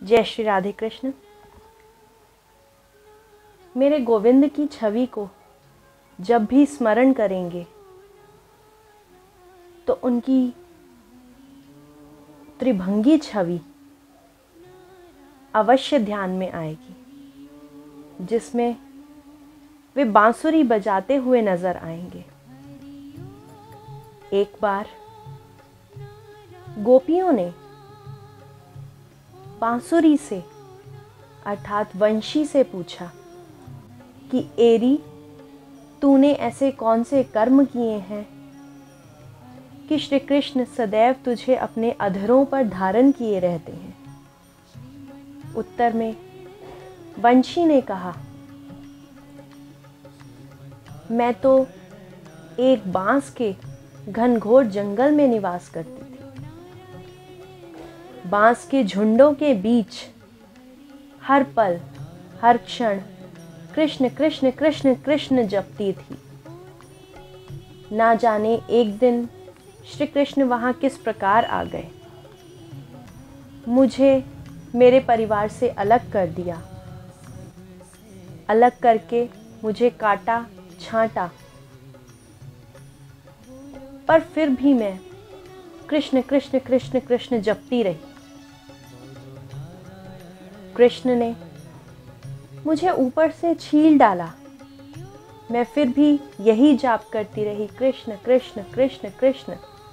जय श्री राधे कृष्ण। मेरे गोविंद की छवि को जब भी स्मरण करेंगे तो उनकी त्रिभंगी छवि अवश्य ध्यान में आएगी, जिसमें वे बांसुरी बजाते हुए नजर आएंगे। एक बार गोपियों ने बांसुरी से अर्थात वंशी से पूछा कि एरी, तूने ऐसे कौन से कर्म किए हैं कि श्री कृष्ण सदैव तुझे अपने अधरों पर धारण किए रहते हैं। उत्तर में वंशी ने कहा, मैं तो एक बांस के घनघोर जंगल में निवास करती थी। बांस के झुंडों के बीच हर पल हर क्षण कृष्ण कृष्ण कृष्ण कृष्ण जपती थी। ना जाने एक दिन श्री कृष्ण वहाँ किस प्रकार आ गए, मुझे मेरे परिवार से अलग कर दिया। अलग करके मुझे काटा, छांटा, पर फिर भी मैं कृष्ण कृष्ण कृष्ण कृष्ण जपती रही। कृष्ण ने मुझे ऊपर से छील डाला, मैं फिर भी यही जाप करती रही, कृष्ण कृष्ण कृष्ण कृष्ण।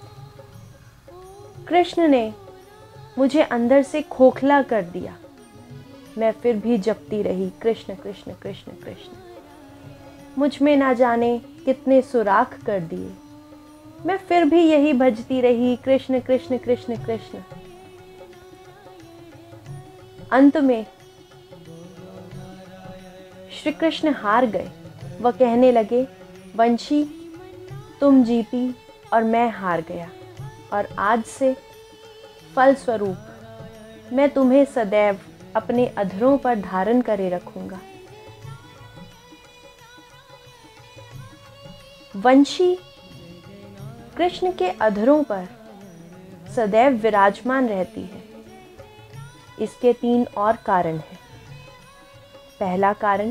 कृष्ण ने मुझे अंदर से खोखला कर दिया, मैं फिर भी जपती रही, कृष्ण कृष्ण कृष्ण कृष्ण। मुझ में ना जाने कितने सुराख कर दिए, मैं फिर भी यही भजती रही, कृष्ण कृष्ण कृष्ण कृष्ण। अंत में श्री कृष्ण हार गए। वह कहने लगे, वंशी, तुम जीती और मैं हार गया, और आज से फलस्वरूप मैं तुम्हें सदैव अपने अधरों पर धारण करे रखूंगा। वंशी कृष्ण के अधरों पर सदैव विराजमान रहती है। इसके 3 और कारण हैं। पहला कारण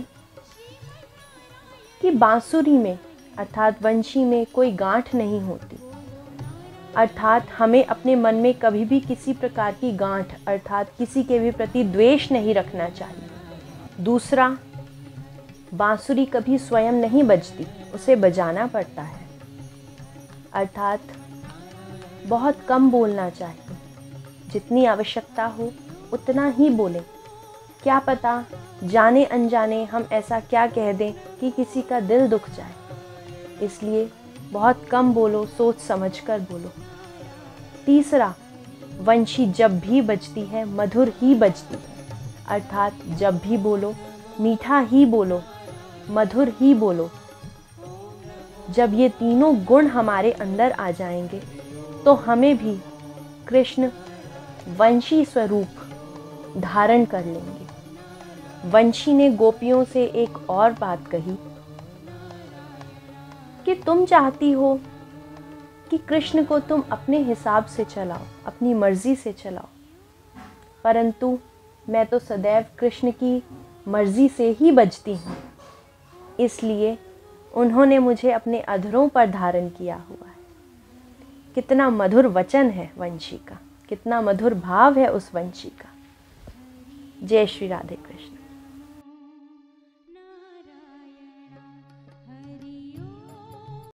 कि बांसुरी में अर्थात वंशी में कोई गांठ नहीं होती, अर्थात हमें अपने मन में कभी भी किसी प्रकार की गांठ अर्थात किसी के भी प्रति द्वेष नहीं रखना चाहिए। दूसरा, बांसुरी कभी स्वयं नहीं बजती, उसे बजाना पड़ता है, अर्थात बहुत कम बोलना चाहिए। जितनी आवश्यकता हो उतना ही बोलें। क्या पता जाने अनजाने हम ऐसा क्या कह दें कि किसी का दिल दुख जाए। इसलिए बहुत कम बोलो, सोच समझ कर बोलो। तीसरा, वंशी जब भी बजती है मधुर ही बजती है, अर्थात जब भी बोलो मीठा ही बोलो, मधुर ही बोलो। जब ये तीनों गुण हमारे अंदर आ जाएंगे तो हमें भी कृष्ण वंशी स्वरूप धारण कर लेंगे। वंशी ने गोपियों से एक और बात कही कि तुम चाहती हो कि कृष्ण को तुम अपने हिसाब से चलाओ, अपनी मर्जी से चलाओ, परंतु मैं तो सदैव कृष्ण की मर्जी से ही बजती हूँ। इसलिए उन्होंने मुझे अपने अधरों पर धारण किया हुआ है। कितना मधुर वचन है वंशी का, कितना मधुर भाव है उस वंशी का। जय श्री राधे कृष्ण।